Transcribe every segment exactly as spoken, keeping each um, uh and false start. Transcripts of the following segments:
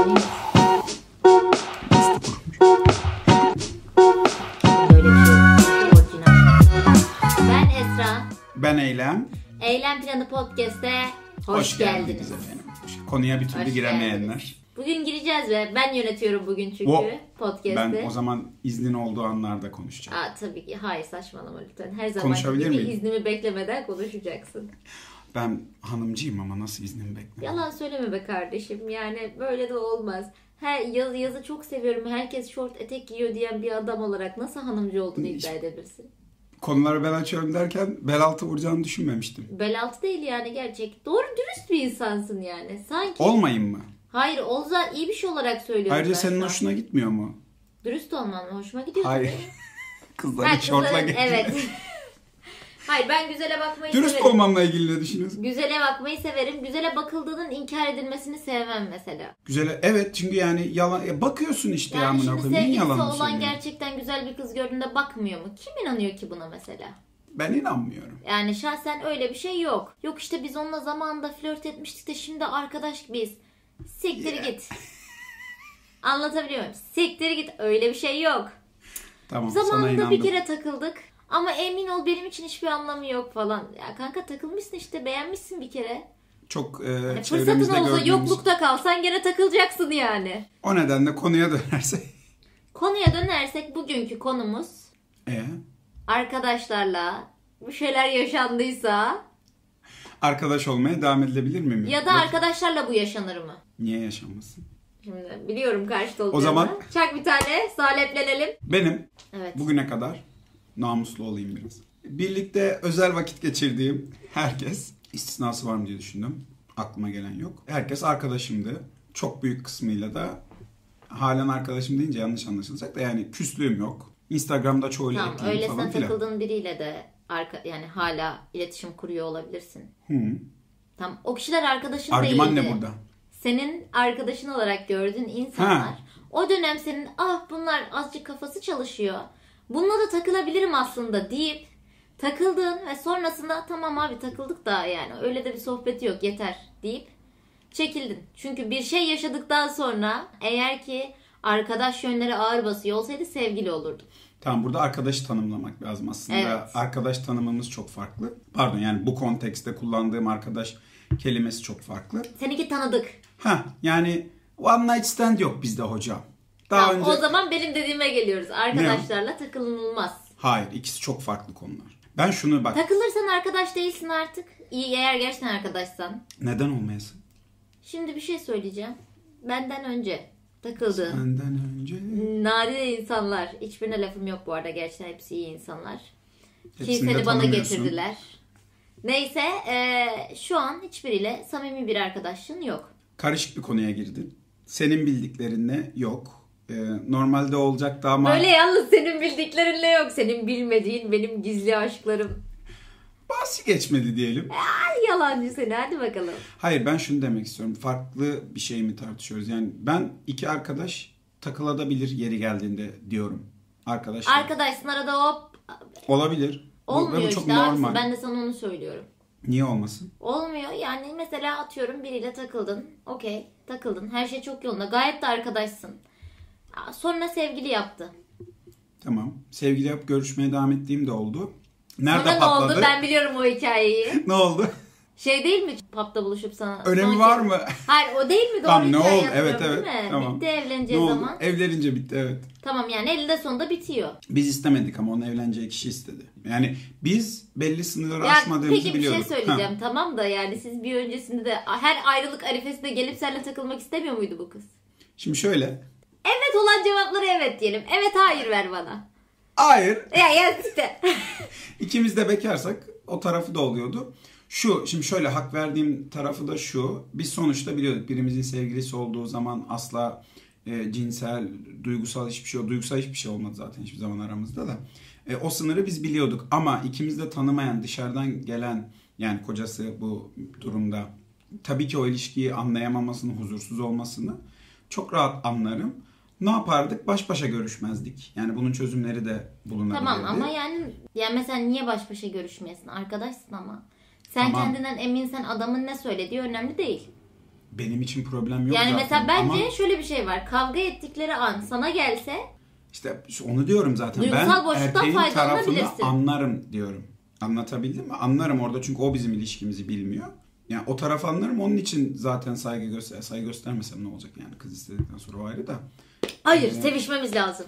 Ben Esra. Ben Eylem. Eylem Planı Podcast'e hoş, hoş geldiniz. geldiniz efendim. Konuya bir türlü Hoş giremeyenler. geldiniz. Bugün gireceğiz ve ben yönetiyorum bugün çünkü o, podcast'ı. Ben o zaman iznin olduğu anlarda konuşacağım. Aa, tabii ki. Hayır, saçmalama lütfen. Her zaman Konuşabilir gibi miyim? iznimi beklemeden konuşacaksın. Ben hanımcıyım ama nasıl iznimi beklemem? Yalan söyleme be kardeşim. Yani böyle de olmaz. Her yaz, yazı çok seviyorum. Herkes şort etek giyiyor diyen bir adam olarak nasıl hanımcı olduğunu iddia edebilirsin? Konuları ben açıyorum derken bel altı vuracağını düşünmemiştim. Bel altı değil yani, gerçek. Doğru dürüst bir insansın yani. Sanki. Olmayayım mı? Hayır, olsa iyi bir şey olarak söylüyorum. Ayrıca senin şu an. hoşuna gitmiyor mu? Dürüst olman mı? Hoşuma gidiyor. Hayır. Kızların Ha, şortla kızların- geçiyor. Evet. Hayır, ben güzele bakmayı Dürüst severim. olmamla ilgili ne düşünüyorsun? Güzele bakmayı severim. Güzele bakıldığının inkar edilmesini sevmem mesela. Güzel. Evet, çünkü yani yalan ya bakıyorsun işte ya Yani amına şimdi koyayım. Niye sevgilisi yalan olan söylüyorsun? gerçekten güzel bir kız gördüğünde bakmıyor mu? Kim inanıyor ki buna mesela? Ben inanmıyorum. Yani şahsen öyle bir şey yok. Yok işte biz onunla zamanında flört etmiştik de şimdi arkadaş gibiyiz. Siktir Yeah. git. Anlatabiliyor muyum? Siktir git. Öyle bir şey yok. Tamam, sana Zamanında inandım. bir kere takıldık. Ama emin ol benim için hiçbir anlamı yok falan. Ya kanka, takılmışsın işte, beğenmişsin bir kere. Çok e, Yani çevremizde fırsatın olsa gördüğümüz... yoklukta kalsan gene takılacaksın yani. O nedenle konuya dönersek. Konuya dönersek bugünkü konumuz E arkadaşlarla bir şeyler yaşandıysa arkadaş olmaya devam edilebilir mi? ya da arkadaşlarla bu yaşanır mı? Niye yaşanmasın? Şimdi biliyorum karşıda olacağını. O zaman- Çak bir tane, saleplenelim. Benim Evet. bugüne kadar namuslu olayım biraz. Birlikte özel vakit geçirdiğim herkes, istisnası var mı diye düşündüm. Aklıma gelen yok. Herkes arkadaşımdı. Çok büyük kısmıyla da halen arkadaşım deyince yanlış anlaşılacak da yani küslüğüm yok. Instagram'da çoğuyla Tamam, ekleyeyim öylesine falan filan. takıldığın biriyle de arka, yani hala iletişim kuruyor olabilirsin. Hı. Tamam, o kişiler arkadaşın Argüman değildi. ne burada? Senin arkadaşın olarak gördüğün insanlar, Ha. o dönem senin ah bunlar azıcık kafası çalışıyor, bununla da takılabilirim aslında deyip takıldın ve sonrasında tamam abi takıldık da yani öyle de bir sohbet yok yeter deyip çekildin. Çünkü bir şey yaşadıktan sonra eğer ki arkadaş yönleri ağır basıyor olsaydı sevgili olurdu. Tamam, burada arkadaşı tanımlamak lazım aslında. Evet. Arkadaş tanımımız çok farklı. Pardon, yani bu kontekste kullandığım arkadaş kelimesi çok farklı. Seninki tanıdık. Ha, yani one night stand yok bizde hocam. Daha Tamam, önce... o zaman benim dediğime geliyoruz. Arkadaşlarla takılınılmaz. Hayır, ikisi çok farklı konular. Ben şunu bak, Takılırsan arkadaş değilsin artık. İyi, eğer gerçekten arkadaşsan. neden olmayasın? Şimdi bir şey söyleyeceğim. Benden önce takıldığın Senden önce... nadide insanlar. Hiçbirine lafım yok bu arada. Gerçekten hepsi iyi insanlar. Ki Hepsini de seni bana tanımıyorsun. getirdiler. Neyse e, şu an hiçbiriyle samimi bir arkadaşlığın yok. Karışık bir konuya girdin. Senin bildiklerinle yok. Ee, normalde olacaktı ama... Böyle yalnız senin bildiklerinle yok. Senin bilmediğin benim gizli aşklarım. Bahsi geçmedi diyelim. Ay yalancı seni, hadi bakalım. Hayır, ben şunu demek istiyorum. Farklı bir şey mi tartışıyoruz? Yani ben iki arkadaş takılabilir yeri geldiğinde diyorum. Arkadaşlar. Arkadaşsın arada hop. Olabilir. Bu- ve Olmuyor bu çok işte abisi. normal. Ben de sana onu söylüyorum. Niye olmasın? Olmuyor yani, mesela atıyorum biriyle takıldın. Okey, takıldın. Her şey çok yolunda. Gayet de arkadaşsın. Aa, sonra sevgili yaptı. Tamam. Sevgili yapıp görüşmeye devam ettiğim de oldu. Nerede Sonra patladı? ne oldu? Ben biliyorum o hikayeyi. Ne oldu? Şey değil mi? Pub'da buluşup sana... Önemi son var kez- mı? Hayır, o değil mi? Doğru Tamam, ne hikaye oldu? Evet, hatırlıyorum, evet. değil mi? Tamam. Bitti Ne evleneceği oldu? zaman. Evlenince bitti, evet. Tamam, yani elinde sonunda bitiyor. Biz istemedik ama onu evleneceği kişi istedi. Yani biz belli sınırları Ya aşmadığımızı peki bir biliyorduk. şey söyleyeceğim, tamam da yani siz bir öncesinde de her ayrılık arifesinde gelip seninle takılmak istemiyor muydu bu kız? Şimdi şöyle. Evet olan cevapları evet diyelim. Evet hayır ver bana. Hayır. Ya ya işte. İkimiz de bekarsak o tarafı da oluyordu. Şu, şimdi şöyle hak verdiğim tarafı da şu. Biz sonuçta biliyorduk birimizin sevgilisi olduğu zaman asla e, cinsel, duygusal hiçbir şey, duygusal hiçbir şey olmadı zaten hiçbir zaman aramızda da. E, o sınırı biz biliyorduk ama ikimiz de tanımayan, dışarıdan gelen, yani kocası bu durumda tabii ki o ilişkiyi anlayamamasını, huzursuz olmasını çok rahat anlarım. Ne yapardık? Baş başa görüşmezdik. Yani bunun çözümleri de bulunabilirdi. Tamam ama yani yani mesela niye baş başa görüşmeyesin? Arkadaşsın ama. Sen Tamam. kendinden eminsen adamın ne söylediği önemli değil. benim için problem yok yani zaten. mesela bence ama şöyle bir şey var. Kavga ettikleri an sana gelse işte onu diyorum zaten. duygusal Ben boşluktan erkeğin tarafını faydalanabilirsin. anlarım diyorum. Anlatabildim mi? Anlarım orada çünkü o bizim ilişkimizi bilmiyor. Yani o tarafı anlarım. Onun için zaten saygı göster saygı göstermesem ne olacak yani, kız istedikten sonra o ayrı da. Hayır, Ee, sevişmemiz lazım.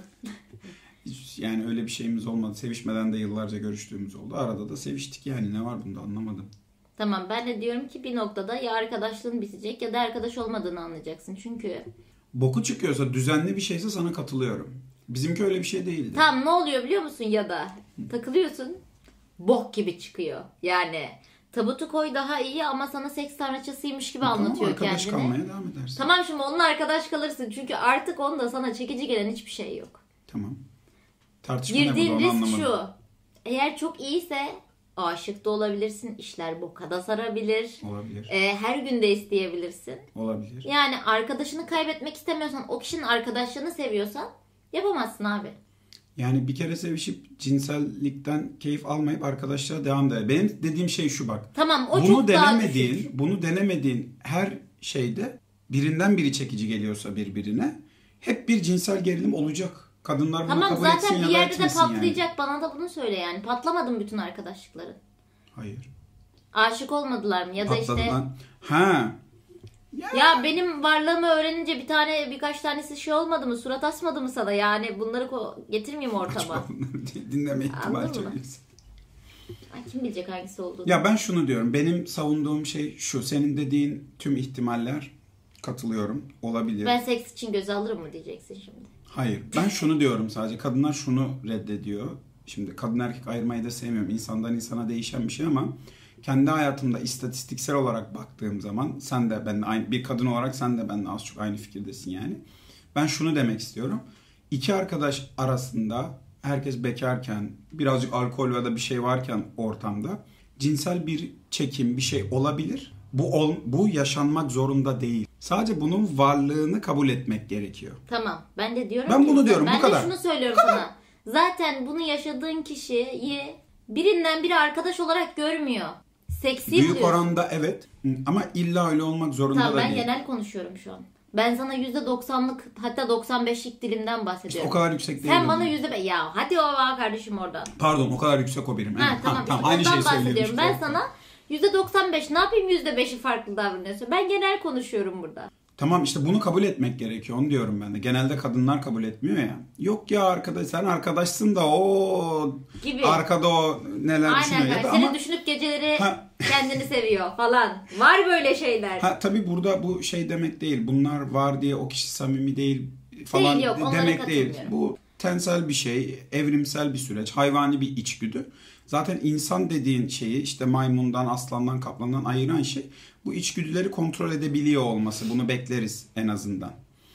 Yani öyle bir şeyimiz olmadı. Sevişmeden de yıllarca görüştüğümüz oldu. Arada da seviştik yani. Ne var bunda, anlamadım. Tamam, ben de diyorum ki bir noktada ya arkadaşlığın bitecek ya da arkadaş olmadığını anlayacaksın. Çünkü Boku çıkıyorsa, düzenli bir şeyse sana katılıyorum. Bizimki öyle bir şey değildi. tam ne oluyor biliyor musun, ya da takılıyorsun bok gibi çıkıyor. Yani tabutu koy daha iyi ama sana seks tanrıçasıymış gibi Tamam, anlatıyor arkadaş kendini. kalmaya devam edersin. Tamam, şimdi onunla arkadaş kalırsın çünkü artık onda sana çekici gelen hiçbir şey yok. Tamam. Tartışma ne Girdiğin burada, onu risk anlamadım. şu. Eğer çok iyiyse aşık da olabilirsin. İşler boka da sarabilir. Olabilir. Ee, her gün de isteyebilirsin. Olabilir. Yani arkadaşını kaybetmek istemiyorsan, o kişinin arkadaşlığını seviyorsan yapamazsın abi. Yani bir kere sevişip cinsellikten keyif almayıp arkadaşlığa devam eder. Benim dediğim şey şu bak. Tamam, o bunu çok daha denemediğin, düşük. bunu denemediğin her şeyde birinden biri çekici geliyorsa birbirine hep bir cinsel gerilim olacak. Kadınlar bunu Tamam, kabul etsin zaten ya bir da yerde de etmesin patlayacak. yani. Bana da bunu söyle yani. Patlamadı mı bütün arkadaşlıkların? Hayır. Aşık olmadılar mı? Ya da Patladı işte lan. Ha. ya benim varlığımı öğrenince bir tane birkaç tanesi şey olmadı mı? Surat asmadı mı sana? Yani bunları ko- getirmeyeyim ortama. Dinleme ihtimali Anladın çok mı? yüksek. Ay, kim bilecek hangisi olduğunu. Ya ben şunu diyorum. Benim savunduğum şey şu. Senin dediğin tüm ihtimaller, katılıyorum. Olabilir. Ben seks için göze alırım mı diyeceksin şimdi. Hayır. Ben şunu diyorum sadece. Kadınlar şunu reddediyor. Şimdi kadın erkek ayırmayı da sevmiyorum. İnsandan insana değişen bir şey ama kendi hayatımda istatistiksel olarak baktığım zaman sen de ben aynı bir kadın olarak sen de benimle az çok aynı fikirdesin yani. Ben şunu demek istiyorum. İki arkadaş arasında herkes bekarken, birazcık alkol ya da bir şey varken ortamda cinsel bir çekim, bir şey olabilir. Bu ol, bu yaşanmak zorunda değil. Sadece bunun varlığını kabul etmek gerekiyor. Tamam. Ben de diyorum Ben ki, bunu diyorum, ben bu kadar. de şunu söylüyorum sana. Zaten bunu yaşadığın kişiyi birinden biri arkadaş olarak görmüyor. Seksi Büyük buluyorsun. oranda evet ama illa öyle olmak zorunda Tamam, da ben değil. genel konuşuyorum şu an. Ben sana yüzde doksanlık hatta doksan beşlik dilimden İşte bahsediyorum. o kadar yüksek değil. Sen o bana zaman. yüzde ya hadi o var kardeşim oradan. Pardon, o kadar yüksek o birim. Ha, Evet, tamam, tamam, işte aynı ondan şeyi bahsediyorum. söylüyormuş. Ben sana yüzde doksan beş ne yapayım yüzde beşi farklı davranıyorsun. Ben genel konuşuyorum burada. Tamam, işte bunu kabul etmek gerekiyor. Onu diyorum ben de. Genelde kadınlar kabul etmiyor ya. Yok ya arkadaş, sen arkadaşsın da o Gibi. arkada o neler Aynen düşünüyor ya kanka. da Senin ama düşünüp geceleri Ha. kendini seviyor falan. Var böyle şeyler. ha, tabii burada bu şey demek değil. Bunlar var diye o kişi samimi değil falan Değil, yok, onlara demek değil. katılmıyorum. Bu tensel bir şey, evrimsel bir süreç, hayvani bir içgüdü. Zaten insan dediğin şeyi işte maymundan, aslandan, kaplandan ayıran şey bu içgüdüleri kontrol edebiliyor olması. Bunu bekleriz en azından.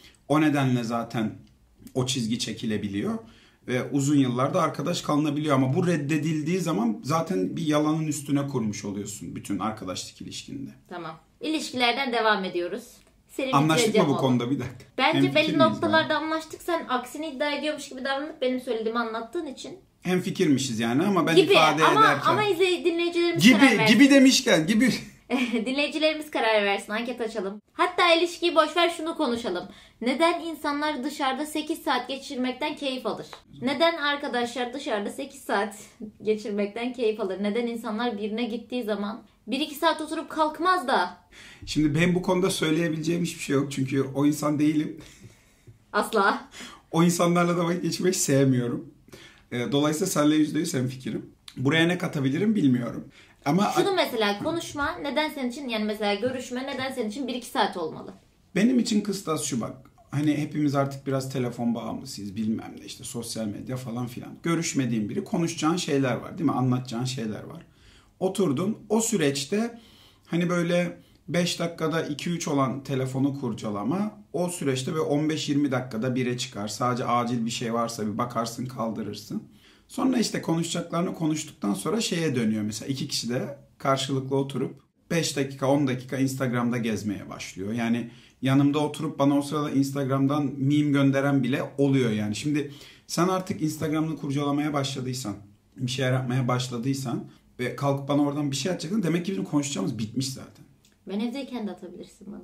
O nedenle zaten o çizgi çekilebiliyor ve uzun yıllarda arkadaş kalınabiliyor ama bu reddedildiği zaman zaten bir yalanın üstüne kurmuş oluyorsun bütün arkadaşlık ilişkinde. Tamam. İlişkilerden devam ediyoruz. Seni Anlaştık mı bitireceğim bu oğlum. konuda bir dakika? Bence Hemfikir belli miyiz noktalarda yani? anlaştık. Sen aksini iddia ediyormuş gibi davranıp benim söylediğimi anlattığın için. Hemfikirmişiz yani ama ben Gibi ifade ama ederken. ama izley- dinleyicilerimiz karar Gibi versin. gibi demişken gibi. Dinleyicilerimiz karar versin. Anket açalım. Hatta ilişkiyi boşver, şunu konuşalım. Neden insanlar dışarıda sekiz saat geçirmekten keyif alır? Neden arkadaşlar dışarıda sekiz saat geçirmekten keyif alır? Neden insanlar birine gittiği zaman bir iki saat oturup kalkmaz da? Şimdi ben bu konuda söyleyebileceğim hiçbir şey yok çünkü o insan değilim. Asla. O insanlarla da vakit geçirmek sevmiyorum. E, Dolayısıyla seninle yüzde yüz hemfikirim. Buraya ne katabilirim bilmiyorum. Ama Şunu mesela konuşma neden senin için, yani mesela görüşme neden senin için bir iki saat olmalı? benim için kıstas şu bak. Hani hepimiz artık biraz telefon bağımlısıyız bilmem ne işte sosyal medya falan filan. Görüşmediğin biri, konuşacağın şeyler var değil mi? Anlatacağın şeyler var. Oturdun o süreçte hani böyle beş dakikada iki üç olan telefonu kurcalama, o süreçte böyle on beş yirmi dakikada bire çıkar. Sadece acil bir şey varsa bir bakarsın, kaldırırsın. Sonra işte konuşacaklarını konuştuktan sonra şeye dönüyor mesela. İki kişi de karşılıklı oturup beş dakika on dakika Instagram'da gezmeye başlıyor. Yani yanımda oturup bana o sırada Instagram'dan meme gönderen bile oluyor yani. Şimdi sen artık Instagram'ını kurcalamaya başladıysan, bir şeyler yapmaya başladıysan ve kalkıp bana oradan bir şey atacaksın, demek ki bizim konuşacağımız bitmiş zaten. Ben evdeyken de atabilirsin bana bunu.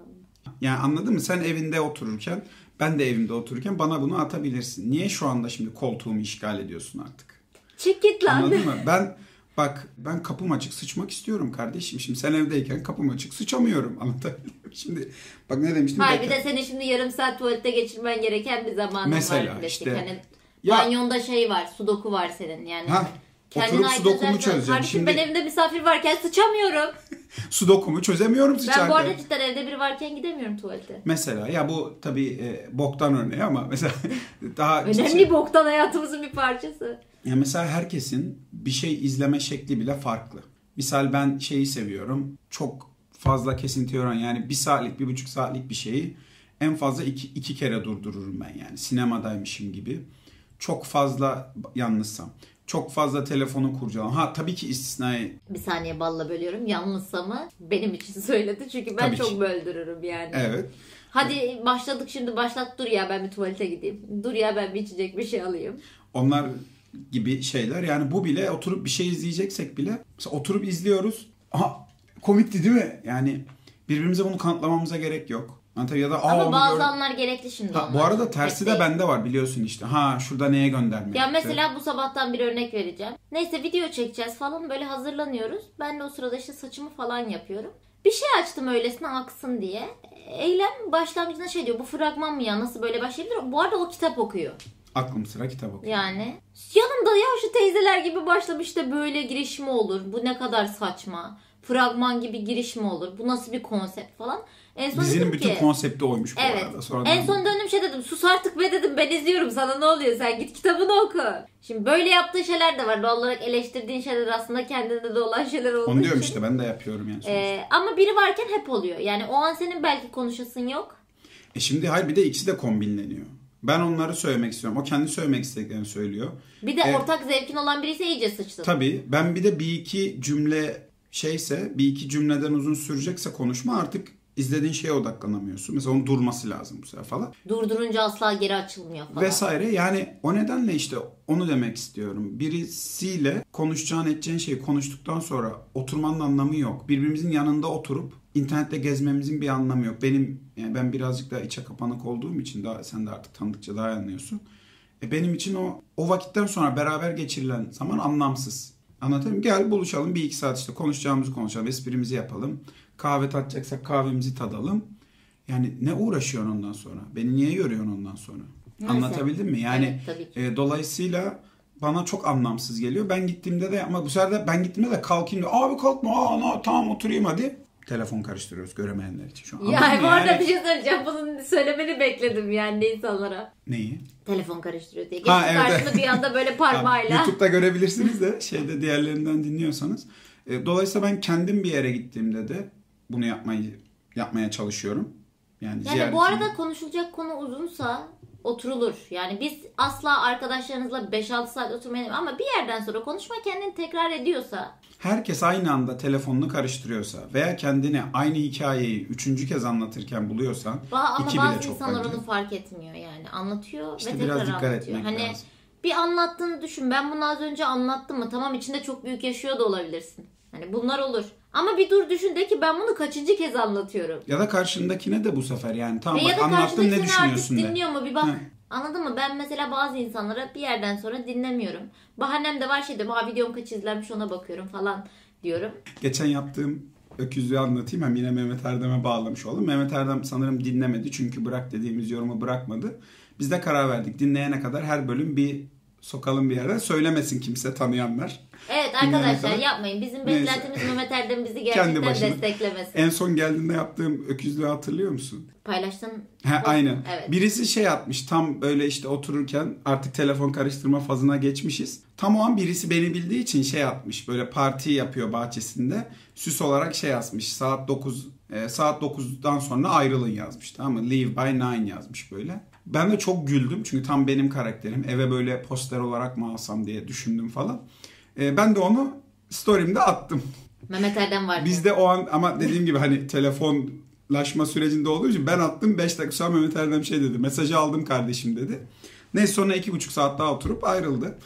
Yani anladın mı? Sen evinde otururken, ben de evimde otururken bana bunu atabilirsin. Niye şu anda şimdi koltuğumu işgal ediyorsun artık? Çık git lan. Anladın mı? Ben bak ben kapım açık sıçmak istiyorum kardeşim. Şimdi sen evdeyken kapım açık sıçamıyorum. Anlatabildim mi? Şimdi bak ne demiştim? Hayır bir de senin şimdi yarım saat tuvalette geçirmen gereken bir zamanın Mesela var. işte. Hani Ya, banyonda şey var, sudoku var senin yani. ha, Kendine oturup ait sudokumu özel- çözeceğim. Kardeşim Şimdi ben evimde misafir varken sıçamıyorum. sudokumu çözemiyorum sıçarken. Ben bu arada cidden evde biri varken gidemiyorum tuvalete. Mesela ya bu tabii e, boktan örneği ama mesela daha Önemli boktan hayatımızın bir parçası. Ya mesela herkesin bir şey izleme şekli bile farklı. Misal ben şeyi seviyorum. Çok fazla kesinti oran yani bir saatlik, bir buçuk saatlik bir şeyi en fazla iki, iki kere durdururum ben yani. Sinemadaymışım gibi. Çok fazla yalnızsam. Çok fazla telefonu kurcalam. Ha tabii ki istisnai. Bir saniye balla bölüyorum. Yalnızsa mı? Benim için söyledi. Çünkü ben Tabii çok ki. böldürürüm yani. Evet. Hadi başladık şimdi başlat dur ya ben bir tuvalete gideyim. Dur ya ben bir içecek bir şey alayım. Onlar gibi şeyler. Yani bu bile oturup bir şey izleyeceksek bile mesela oturup izliyoruz. Aha komikti değil mi? Yani birbirimize bunu kanıtlamamıza gerek yok. Tabii ya da aa, Ama bazı gördüm. anlar gerekli şimdi Ha, onlar. bu arada tersi Pek de değil. bende var biliyorsun işte. Ha şurada neye gönderme Ya yaptı. mesela bu sabahtan bir örnek vereceğim. Neyse video çekeceğiz falan böyle hazırlanıyoruz. Ben de o sırada işte saçımı falan yapıyorum. Bir şey açtım öylesine aksın diye. Eylem başlangıcında şey diyor bu fragman mı ya nasıl böyle başlayabilir? Bu arada o kitap okuyor. Aklım sıra kitap okuyor. Yani yanımda ya şu teyzeler gibi başlamış da böyle giriş mi olur? Bu ne kadar saçma. Fragman gibi giriş mi olur? Bu nasıl bir konsept falan. En son Dizinin dedim bütün ki, konsepti oymuş bu evet. arada. Sonradan... En son döndüm şey dedim. Sus artık be dedim. Ben izliyorum. Sana ne oluyor? Sen git kitabını oku. Şimdi böyle yaptığı şeyler de var. Doğal olarak eleştirdiğin şeyler aslında kendinde de olan şeyler olduğu Onu diyorum için. işte ben de yapıyorum yani. Ee, ama biri varken hep oluyor. Yani o an senin belki konuşasın yok. E şimdi hayır bir de ikisi de kombinleniyor. Ben onları söylemek istiyorum. O kendi söylemek istediklerini söylüyor. Bir de Evet. ortak zevkin olan birisi iyice sıçtın. Tabii ben bir de bir iki cümle şeyse bir iki cümleden uzun sürecekse konuşma artık izlediğin şeye odaklanamıyorsun. Mesela onun durması lazım bu sefer falan. Durdurunca asla geri açılmıyor falan. Vesaire yani o nedenle işte onu demek istiyorum. Birisiyle konuşacağın edeceğin şeyi konuştuktan sonra oturmanın anlamı yok. Birbirimizin yanında oturup internette gezmemizin bir anlamı yok. Benim yani ben birazcık daha içe kapanık olduğum için daha sen de artık tanıdıkça daha iyi anlıyorsun. E benim için o o vakitten sonra beraber geçirilen zaman anlamsız. Anlatayım. Gel buluşalım bir iki saat işte konuşacağımızı konuşalım, esprimizi yapalım. Kahve tatacaksak kahvemizi tadalım. Yani ne uğraşıyorsun ondan sonra? Beni niye yoruyorsun ondan sonra? Neyse. Anlatabildim mi? Yani Evet, tabii ki. e, dolayısıyla bana çok anlamsız geliyor. Ben gittiğimde de ama bu sefer de ben gittiğimde de kalkayım da abi kalkma aa, na, tamam oturayım hadi. Telefon karıştırıyoruz göremeyenler için şu an. Anladın Yani mı? bu arada Yani- bir şey söyleyeceğim. Bunun söylemeni bekledim yani insanlara. Neyi? Telefon karıştırıyor diye. Ha, Geçti evet. karşımda bir anda böyle parmağıyla. YouTube'da görebilirsiniz de şeyde diğerlerinden dinliyorsanız. E, dolayısıyla ben kendim bir yere gittiğimde de bunu yapmayı yapmaya çalışıyorum. Yani, Yani bu arada konuşulacak konu uzunsa oturulur. Yani biz asla arkadaşlarınızla beş altı saat oturmayalım ama bir yerden sonra konuşma kendini tekrar ediyorsa herkes aynı anda telefonunu karıştırıyorsa veya kendine aynı hikayeyi üçüncü kez anlatırken buluyorsan ba- ama iki bile bazı çok insanlar bence. onu fark etmiyor yani. Anlatıyor İşte ve biraz tekrar dikkat anlatıyor. etmek Hani lazım. bir anlattığını düşün. Ben bunu az önce anlattım mı? Tamam içinde çok büyük yaşıyor da olabilirsin. Hani bunlar olur. Ama bir dur düşün de ki ben bunu kaçıncı kez anlatıyorum. Ya da karşındakine de bu sefer yani tamam Ve bak ya da anlattın karşındaki ne seni artık düşünüyorsun de. dinliyor mu bir bak. Hı. Anladın mı? Ben mesela bazı insanlara bir yerden sonra dinlemiyorum. Bahanem de var şey diyorum. Ha videom kaç izlenmiş ona bakıyorum falan diyorum. Geçen yaptığım öküzlüğü anlatayım. Hem yine Mehmet Erdem'e bağlamış oldum. Mehmet Erdem sanırım dinlemedi. Çünkü bırak dediğimiz yorumu bırakmadı. Biz de karar verdik. Dinleyene kadar her bölüm bir sokalım bir yere. Söylemesin kimse tanıyanlar. Evet Dinleyene arkadaşlar kadar. yapmayın. Bizim Neyse. beklentimiz Mehmet Erdem bizi Kendi gerçekten başına. desteklemesin. En son geldiğinde yaptığım öküzlüğü hatırlıyor musun? Paylaştın. He, aynen. Evet. Birisi şey atmış tam böyle işte otururken artık telefon karıştırma fazına geçmişiz. Tam o an birisi beni bildiği için şey atmış böyle parti yapıyor bahçesinde. Süs olarak şey yazmış saat dokuz e, saat dokuzdan sonra ayrılın yazmış tamam mı? Leave by nine yazmış böyle. Ben de çok güldüm çünkü tam benim karakterim. Eve böyle poster olarak mı alsam diye düşündüm falan. E, ben de onu story'imde attım. Mehmet Erdem vardı. Biz de o an ama dediğim gibi hani telefonlaşma sürecinde olduğu için ben attım beş dakika sonra Mehmet Erdem şey dedi. Mesajı aldım kardeşim dedi. Neyse sonra iki buçuk saat daha oturup ayrıldı.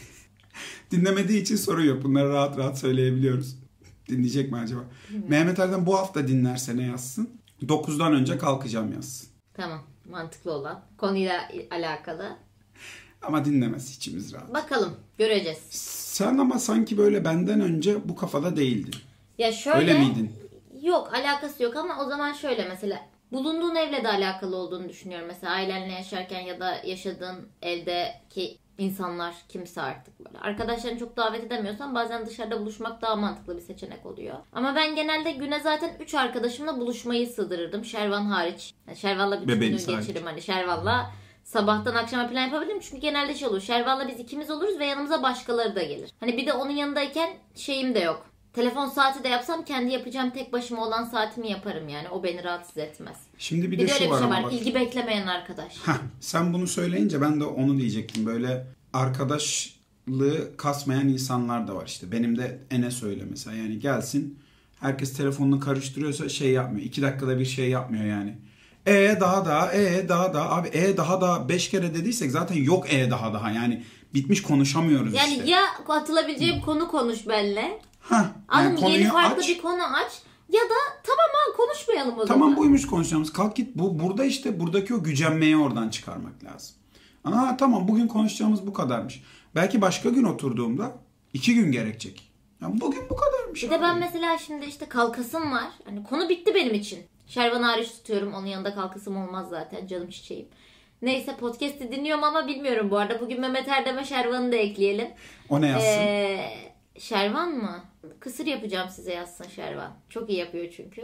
Dinlemediği için sorun yok. Bunları rahat rahat söyleyebiliyoruz. Dinleyecek mi acaba? Bilmiyorum. Mehmet Erdem bu hafta dinlerse ne yazsın? dokuzdan önce kalkacağım yazsın. Tamam. Mantıklı olan. Konuyla alakalı. Ama dinlemez, içimiz rahat. Bakalım. Göreceğiz. Sen ama sanki böyle benden önce bu kafada değildin. Ya şöyle. Öyle miydin? Yok, alakası yok ama o zaman şöyle mesela. Bulunduğun evle de alakalı olduğunu düşünüyorum. Mesela ailenle yaşarken ya da yaşadığın evdeki insanlar kimse artık böyle. Arkadaşlarını çok davet edemiyorsan bazen dışarıda buluşmak daha mantıklı bir seçenek oluyor. Ama ben genelde güne zaten üç arkadaşımla buluşmayı sığdırırdım. Şervan hariç. Yani Şervan'la bütün günü geçiririm. Hani Şervan'la sabahtan akşama plan yapabilirim. Çünkü genelde şey olur. Şervan'la biz ikimiz oluruz ve yanımıza başkaları da gelir. Hani bir de onun yanındayken şeyim de yok. Telefon saati de yapsam kendi yapacağım tek başıma olan saatimi yaparım yani. O beni rahatsız etmez. Şimdi bir, bir de, de şu öyle bir var şey ama var. bak. İlgi beklemeyen arkadaş. Heh, sen bunu söyleyince ben de onu diyecektim. Böyle arkadaşlığı kasmayan insanlar da var işte. Benim de Enes öyle mesela. Yani gelsin, herkes telefonunu karıştırıyorsa şey yapmıyor. İki dakikada bir şey yapmıyor yani. E daha daha, e daha daha. Abi e daha daha beş kere dediysek zaten yok e daha daha. Yani bitmiş, konuşamıyoruz yani işte. Yani ya atılabileceğim hmm. konu konuş benimle. Hah, yani yeni farklı aç. Bir konu aç. Ya da tamam ha konuşmayalım o tamam, zaman. Tamam buymuş konuşacağımız. Kalk git. Bu burada işte buradaki o gücenmeyi oradan çıkarmak lazım. Aa tamam, bugün konuşacağımız bu kadarmış. Belki başka gün oturduğumda iki gün gerekecek. Yani bugün bu kadarmış. Bir abi. De ben mesela şimdi işte kalkasım var. Hani konu bitti benim için. Şervan hariç tutuyorum. Onun yanında kalkasım olmaz zaten. Canım çiçeğim. Neyse, podcast'i dinliyorum ama bilmiyorum bu arada. Bugün Mehmet Erdem'e Şervan'ı da ekleyelim. O ne yazsın? Ee, Şervan mı? Kısır yapacağım size yazsın Şervan. Çok iyi yapıyor çünkü.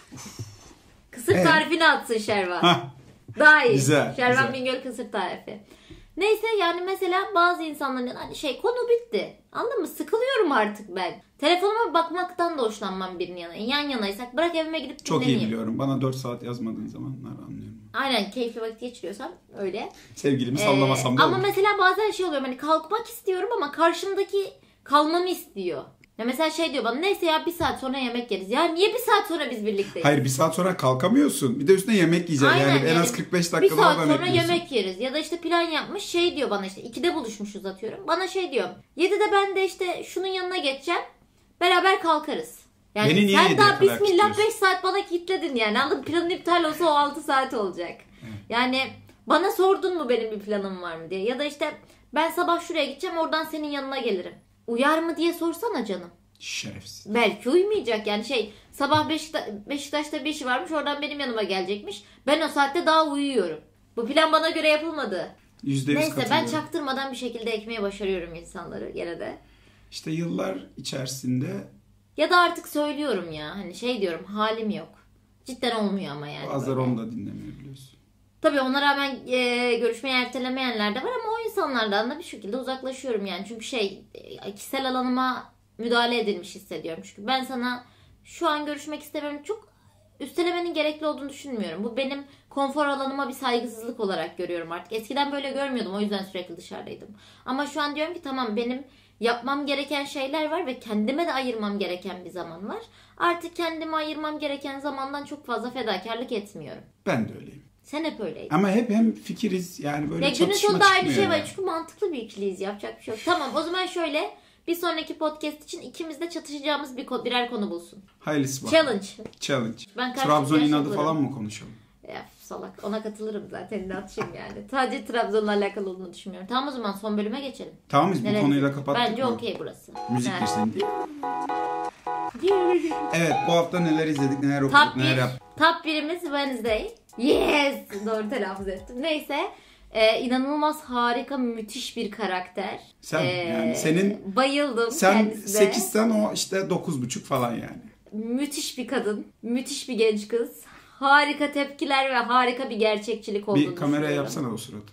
Kısır evet. Tarifini atsın Şervan. Hah. Daha iyi. Güzel, Şervan güzel. Bingöl kısır tarifi. Neyse yani mesela bazı insanların hani şey konu bitti. Anladın mı? Sıkılıyorum artık ben. Telefonuma bakmaktan da hoşlanmam birinin yanına. Yan yanaysak bırak evime gidip çok dinleneyim. Çok iyi biliyorum. Bana dört saat yazmadığın zamanlar anlıyorum. Aynen, keyifli vakit geçiriyorsam öyle. Sevgilimi sallamasam da ee, Ama olur. mesela bazen şey oluyor, hani kalkmak istiyorum ama karşımdaki kalmamı istiyor. Ya mesela şey diyor bana, neyse ya bir saat sonra yemek yeriz. Ya niye bir saat sonra biz birlikteyiz? Hayır, bir saat sonra kalkamıyorsun. Bir de üstüne yemek yiyeceksin. Yani, yani en az kırk beş dakikada oradan bir saat sonra yemek yeriz. Ya da işte plan yapmış şey diyor bana, işte ikide buluşmuşuz atıyorum. Bana şey diyor, yedide ben de işte şunun yanına geçeceğim. Beraber kalkarız. Yani beni niye sen daha bismillah beş saat bana kilitledin yani. Anladın, planın iptal olsa o altı saat olacak. Evet. Yani bana sordun mu benim bir planım var mı diye. Ya da işte ben sabah şuraya gideceğim, oradan senin yanına gelirim. Uyar mı diye sorsana canım. Şerefsiz. Belki uymayacak yani şey, sabah Beşiktaş, Beşiktaş'ta bir işi varmış, oradan benim yanıma gelecekmiş. Ben o saatte daha uyuyorum. Bu plan bana göre yapılmadı. yüzde yüz Neyse ben çaktırmadan bir şekilde ekmeğe başarıyorum insanları gene de. İşte yıllar içerisinde. Ya da artık söylüyorum ya, hani şey diyorum, halim yok. Cidden olmuyor ama yani. Bazıları onu da dinlemiyor biliyorsun. Tabii ona rağmen e, görüşmeyi ertelemeyenler de var ama o insanlardan da bir şekilde uzaklaşıyorum yani. Çünkü şey, e, kişisel alanıma müdahale edilmiş hissediyorum. Çünkü ben sana şu an görüşmek istemiyorum. Çok üstelemenin gerekli olduğunu düşünmüyorum. Bu benim konfor alanıma bir saygısızlık olarak görüyorum artık. Eskiden böyle görmüyordum, o yüzden sürekli dışarıdaydım. Ama şu an diyorum ki tamam, benim yapmam gereken şeyler var ve kendime de ayırmam gereken bir zaman var. Artık kendime ayırmam gereken zamandan çok fazla fedakarlık etmiyorum. Ben de öyleyim. Sen hep öyleydin. Ama hep hem fikiriz yani, böyle ya çatışma çıkmıyor. Günün sonunda aynı şey var yani. Çünkü mantıklı bir ikiliyiz. Yapacak bir şey yok. Tamam, o zaman şöyle, bir sonraki podcast için ikimiz de çatışacağımız bir birer konu bulsun. Hayırlısı bak. Challenge. Challenge. Ben Trabzon inadı falan mı konuşalım? Ya salak. Ona katılırım zaten. İnatçıyım yani. Sadece Trabzon'la alakalı olduğunu düşünmüyorum. Tamam, o zaman son bölüme geçelim. Tamam, biz bu konuyu da kapattık. Bence okey burası. Müzik girsin diye. Evet, bu hafta neler izledik, neler okuduk, top neler bir, yaptık. Top birimiz Wednesday. Yes! Doğru telaffuz ettim. Neyse. Ee, inanılmaz harika, müthiş bir karakter. Sen ee, yani senin bayıldım sen kendisine. sekizden o işte dokuz buçuk falan yani. Müthiş bir kadın, müthiş bir genç kız. Harika tepkiler ve harika bir gerçekçilik olduğunu Bir kameraya yapsana o suratı.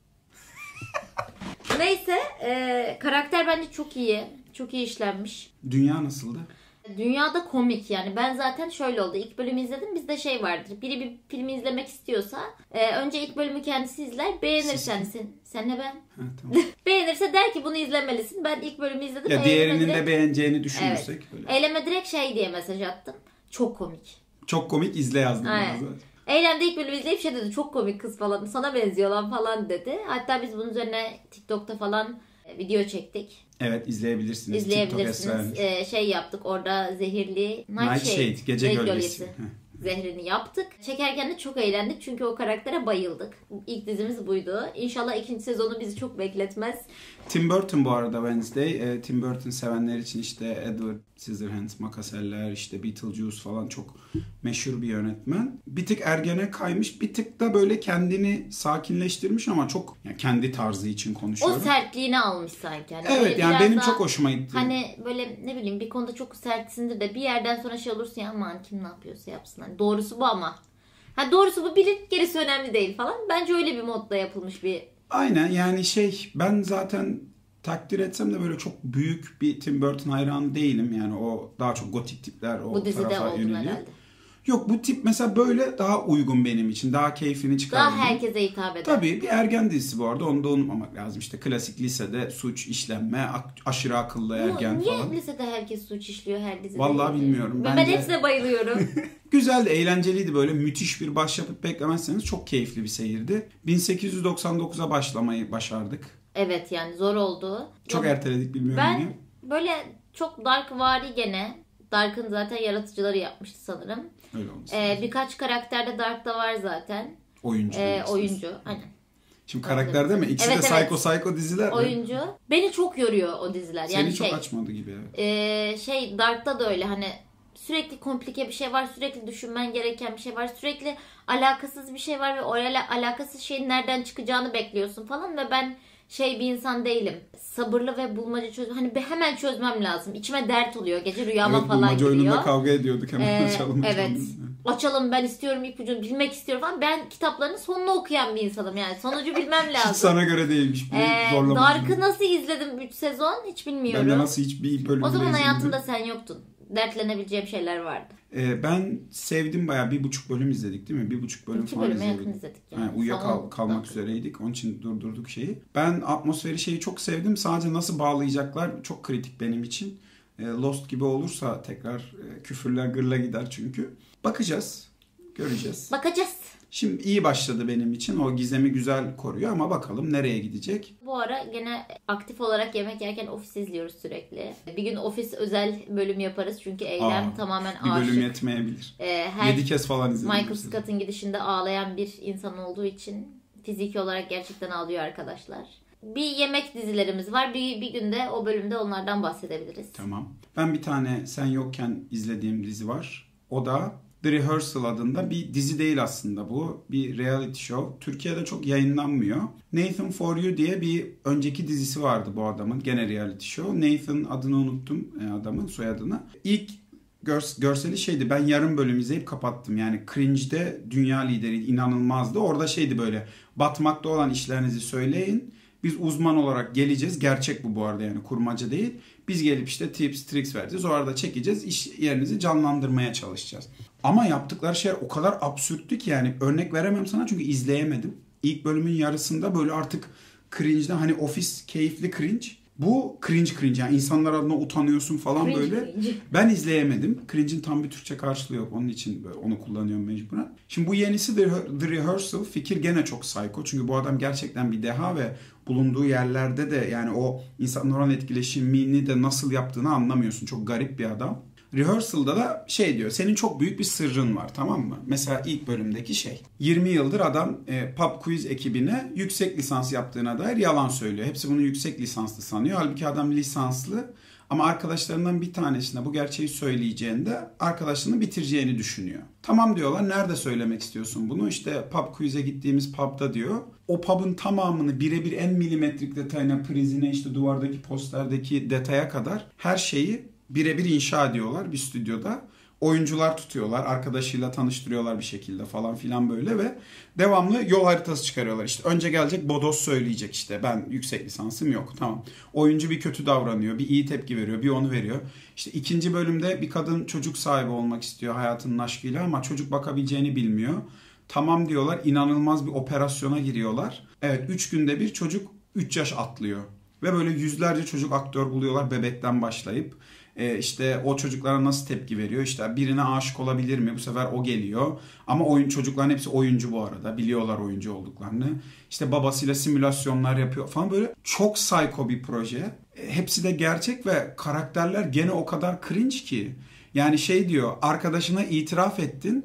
Neyse, e, karakter bence çok iyi. Çok iyi işlenmiş. Dünya nasıldı? Dünyada komik yani. Ben zaten şöyle oldu. İlk bölümü izledim. Bizde şey vardır. Biri bir filmi izlemek istiyorsa e, önce ilk bölümü kendisi izler. Beğenirsen sen, senle ben. Ha, tamam. Beğenirse der ki bunu izlemelisin. Ben ilk bölümü izledim. Ya diğerinin direkt, de beğeneceğini düşünürsek. Evet. Öyle. Eyleme direkt şey diye mesaj attım. Çok komik. Çok komik, izle yazdım. Eylem de ilk bölümü izleyip şey dedi. Çok komik kız falan. Sana benziyor lan falan dedi. Hatta biz bunun üzerine TikTok'ta falan video çektik. Evet, izleyebilirsiniz. İzleyebilirsiniz. Ee, şey yaptık orada, zehirli Night, Night Shade, Shade. gece gölgesi. gölgesi. zehrini yaptık. Çekerken de çok eğlendik çünkü o karaktere bayıldık. İlk dizimiz buydu. İnşallah ikinci sezonu bizi çok bekletmez. Tim Burton bu arada Wednesday. E, Tim Burton sevenler için işte Edward Scissorhands, Makaseller, işte Beetlejuice falan çok meşhur bir yönetmen. Bir tık ergene kaymış, bir tık da böyle kendini sakinleştirmiş ama çok yani kendi tarzı için konuşuyorum. O sertliğini almış sanki. Yani evet yani benim çok hoşuma gitti. Hani böyle ne bileyim bir konuda çok sertsindir de bir yerden sonra şey olursun ya aman kim ne yapıyorsa yapsın. Hani doğrusu bu ama. Ha doğrusu bu bilin gerisi önemli değil falan. Bence öyle bir modda yapılmış bir. Aynen yani şey ben zaten takdir etsem de böyle çok büyük bir Tim Burton hayranı değilim. Yani o daha çok gotik tipler o bu dizide tarafa oldun yöneliyor. herhalde. Yok bu tip mesela böyle daha uygun benim için. Daha keyfini çıkardım. Daha herkese hitap eder. Tabii bir ergen dizisi bu arada. Onu da unutmamak lazım. İşte klasik lisede suç işlenme, aşırı akıllı ergen niye falan. Niye lisede herkes suç işliyor her dizide? Vallahi bilmiyorum. Ben, Bence... ben hepsine bayılıyorum. Güzeldi, eğlenceliydi böyle. Müthiş bir başyapıt beklemezseniz çok keyifli bir seyirdi. bin sekiz yüz doksan dokuza başlamayı başardık. Evet yani zor oldu. Çok Yok, erteledik bilmiyorum ben niye. Böyle çok Darkvari gene. Dark'ın zaten yaratıcıları yapmıştı sanırım. Öyle olmuş. Ee, birkaç karakter de Dark'ta var zaten. Oyuncu. Ee, oyuncu. Aynen. Şimdi karakter değil mi? İkisi evet, de evet. psycho psycho diziler. Oyuncu. Mi? Beni çok yoruyor o diziler. Seni yani çok şey, açmadı gibi. Evet. E, şey Dark'ta da öyle hani sürekli komplike bir şey var. Sürekli düşünmen gereken bir şey var. Sürekli alakasız bir şey var ve o alakasız şeyin nereden çıkacağını bekliyorsun falan ve ben şey bir insan değilim. Sabırlı ve bulmaca çözüm. Hani bir hemen çözmem lazım. İçime dert oluyor. Gece rüyama evet, falan giriyor. Evet bulmaca oyununda kavga ediyorduk. Hemen ee, açalım. Evet. Açalım. Açalım ben istiyorum ipucunu bilmek istiyorum falan. Ben kitaplarının sonunu okuyan bir insanım yani. Sonucu bilmem lazım. Hiç sana göre değilmiş. Bir ee, Dark'ı nasıl izledim üç sezon hiç bilmiyorum. Ben de nasıl hiçbir bölüm O zaman izlemedim. hayatında sen yoktun. Dertlenebileceğim şeyler vardı. Ee, ben sevdim bayağı bir buçuk bölüm izledik değil mi? Bir buçuk bölüm İki falan bölüme izledik. yakın izledik yani. Yani uyuyakalmak Son... kalmak üzereydik. Onun için durdurduk şeyi. Ben atmosferi şeyi çok sevdim. Sadece nasıl bağlayacaklar çok kritik benim için. Ee, Lost gibi olursa tekrar e, küfürler gırla gider çünkü. Bakacağız. Göreceğiz. Bakacağız. Şimdi iyi başladı benim için. O gizemi güzel koruyor ama bakalım nereye gidecek. Bu ara gene aktif olarak yemek yerken Ofis izliyoruz sürekli. Bir gün Ofis özel bölüm yaparız çünkü Eylem Aa, tamamen bir aşık. Bir bölüm yetmeyebilir. Ee, her Yedi kez falan izledim. Michael Scott'ın gidişinde ağlayan bir insan olduğu için fiziki olarak gerçekten ağlıyor arkadaşlar. Bir yemek dizilerimiz var. Bir, bir günde o bölümde onlardan bahsedebiliriz. Tamam. Ben bir tane sen yokken izlediğim dizi var. O da The Rehearsal adında bir dizi değil aslında bu. Bir reality show. Türkiye'de çok yayınlanmıyor. Nathan For You diye bir önceki dizisi vardı bu adamın. Gene reality show. Nathan adını unuttum adamın soyadını. İlk gör- görseli şeydi. Ben yarım bölüm izleyip kapattım. Yani Cringe'de dünya lideri inanılmazdı. Orada şeydi böyle. Batmakta olan işlerinizi söyleyin. Biz uzman olarak geleceğiz. Gerçek bu bu arada yani kurmaca değil. Biz gelip işte tips, tricks vereceğiz. O arada çekeceğiz. İş yerinizi canlandırmaya çalışacağız. Ama yaptıkları şeyler o kadar absürttü ki yani örnek veremem sana çünkü izleyemedim. İlk bölümün yarısında böyle artık cringe'den hani ofis keyifli cringe. Bu cringe cringe yani insanlar adına utanıyorsun falan cringe, böyle. Cringe. Ben izleyemedim. Cringe'in tam bir Türkçe karşılığı yok. Onun için onu kullanıyorum mecburen. Şimdi bu yenisi The, The Rehearsal fikir gene çok psycho. Çünkü bu adam gerçekten bir deha ve bulunduğu yerlerde de yani o insanlar olan etkileşimini de nasıl yaptığını anlamıyorsun. Çok garip bir adam. Rehearsal'da da şey diyor. Senin çok büyük bir sırrın var tamam mı? Mesela ilk bölümdeki şey. yirmi yıldır adam e, Pub Quiz ekibine yüksek lisans yaptığına dair yalan söylüyor. Hepsi bunu yüksek lisanslı sanıyor. Halbuki adam lisanslı. Ama arkadaşlarından bir tanesine bu gerçeği söyleyeceğinde arkadaşını bitireceğini düşünüyor. Tamam diyorlar. Nerede söylemek istiyorsun bunu? İşte pub quiz'e gittiğimiz pub'da diyor. O pub'ın tamamını birebir en milimetrik detayına, prizine, işte duvardaki posterdeki detaya kadar her şeyi birebir inşa ediyorlar bir stüdyoda. Oyuncular tutuyorlar, arkadaşıyla tanıştırıyorlar bir şekilde falan filan böyle ve devamlı yol haritası çıkarıyorlar. İşte önce gelecek bodos söyleyecek işte ben yüksek lisansım yok tamam. Oyuncu bir kötü davranıyor, bir iyi tepki veriyor, bir onu veriyor. İşte ikinci bölümde bir kadın çocuk sahibi olmak istiyor hayatının aşkıyla ama çocuk bakabileceğini bilmiyor. Tamam diyorlar, inanılmaz bir operasyona giriyorlar. Evet üç günde bir çocuk üç yaş atlıyor. Ve böyle yüzlerce çocuk aktör buluyorlar bebekten başlayıp. Ee, işte o çocuklara nasıl tepki veriyor? İşte birine aşık olabilir mi? Bu sefer o geliyor. Ama oyun çocukların hepsi oyuncu bu arada. Biliyorlar oyuncu olduklarını. İşte babasıyla simülasyonlar yapıyor falan böyle. Çok psycho bir proje. E, hepsi de gerçek ve karakterler gene o kadar cringe ki. Yani şey diyor arkadaşına itiraf ettin.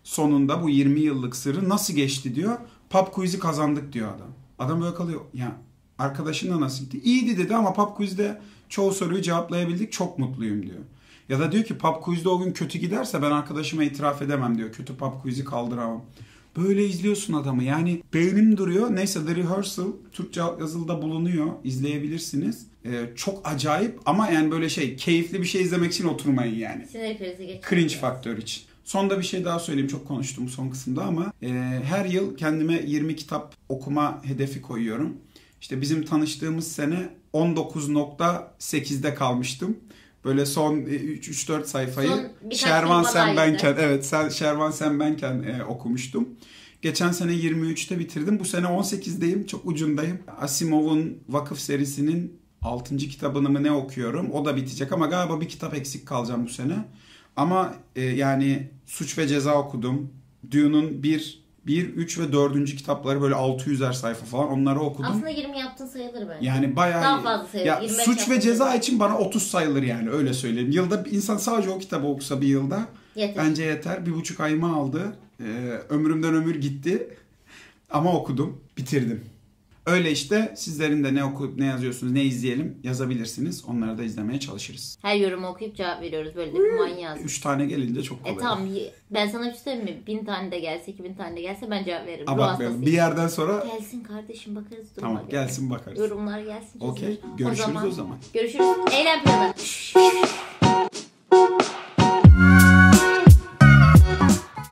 sonunda bu yirmi yıllık sırrı nasıl geçti diyor. Pub quiz'i kazandık diyor adam. Adam böyle kalıyor. Ya arkadaşınla nasıl gitti? İyiydi dedi ama pub quiz'de çoğu soruyu cevaplayabildik. Çok mutluyum diyor. Ya da diyor ki pub quiz'de o gün kötü giderse ben arkadaşıma itiraf edemem diyor. Kötü pub quiz'i kaldıramam. Böyle izliyorsun adamı. Yani beynim duruyor. Neyse The Rehearsal Türkçe yazılıda bulunuyor. İzleyebilirsiniz. Ee, çok acayip ama yani böyle şey keyifli bir şey izlemek için oturmayın yani. Sinir krizi geçiyor. Cringe faktör için. Sonda bir şey daha söyleyeyim. Çok konuştum son kısımda ama e, her yıl kendime yirmi kitap okuma hedefi koyuyorum. İşte bizim tanıştığımız sene on dokuz nokta sekizde kalmıştım. Böyle son üç dört sayfayı Şervan Sen Benken, evet sen Şervan Sen Benken e, okumuştum. Geçen sene yirmi üçte bitirdim. Bu sene on sekizdeyim. Çok ucundayım. Asimov'un Vakıf serisinin altıncı kitabını mı ne okuyorum. O da bitecek ama galiba bir kitap eksik kalacağım bu sene. Ama e, yani Suç ve Ceza okudum. Dune'un bir bir, üç ve dördüncü kitapları böyle altı yüzer sayfa falan onları okudum. Aslında yirmi yaptın sayılır bence. Yani bayağı daha fazla sayılır. Ya, Suç ve Ceza sayılır. için bana otuz sayılır yani öyle söyleyeyim. Yılda insan sadece o kitabı okusa bir yılda yeter. Bence yeter. Bir buçuk ayımı aldı. Ee, ömrümden ömür gitti. Ama okudum. Bitirdim. Öyle işte sizlerin de ne okuyup ne yazıyorsunuz, ne izleyelim yazabilirsiniz. Onları da izlemeye çalışırız. Her yorumu okuyup cevap veriyoruz. Böyle de bir manyağız. Üç tane gelince çok kolay. E tamam ben sana bir şey söyleyeyim mi? Bin tane de gelse, iki bin tane de gelse ben cevap veririm. Abartmayalım. Bir yerden sonra... Gelsin kardeşim bakarız. Tamam gelsin bakarız. Yorumlar gelsin. Okey. Görüşürüz o zaman. o zaman. Görüşürüz. Eylem planı.